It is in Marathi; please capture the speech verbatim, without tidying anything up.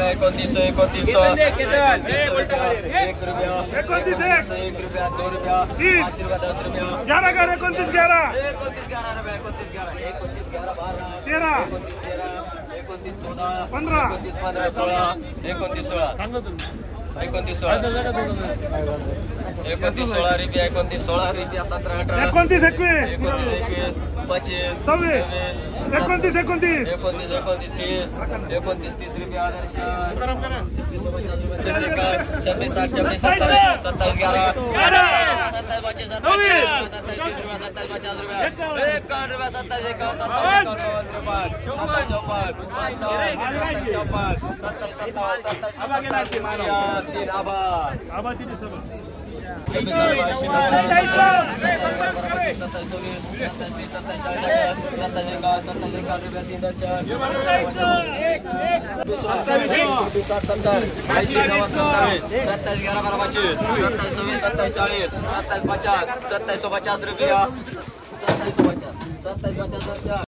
एकोणतीस एकोणतीस एक रुपया एकोणतीस एक रुपया दो रुपया पाच रुपया दस रुपया ग्यारह ग्यारह एकोणतीस ग्यारह एकोणतीस ग्यारह रुपया एकोणतीस ग्यारह एकोणतीस ग्यारह बारा तेरह एकोणतीस तेरह एकोणतीस चौदा पंधरा एकोणतीस पंधरा सोळा एकोणतीस सोळा एकोणतीस सोळा एकोणतीस सोळा रुपया एकोणतीस सोळा रुपया सतरा अठरा एकोणतीस एकवीस एकोणतीस एकवीस पच्चीस सव्वीस एकोणतीस एकोणतीस एकोणतीस एकोणतीस तीस एकोणतीस तीस रुपया आदर्श छत्तीस साठ छत्तीस सत्तावीस सत्तावीस ग्यारह सत्तावीस पच्चीस सत्तावीस सत्तावीस तीस रुपया सत्तावीस पचास रुपया एकावन्न रुपया सत्तावीस एकावन्न सत्तावीस चौपन्न चौपन्न सत्तावीस चौपन्न सत्तावीस सत्तावन्न सत्तावीस तीन आभार सत्ताईस पचास सत्ताईस पचास रुपया सत्ताईस पचास सत्ताईस पचास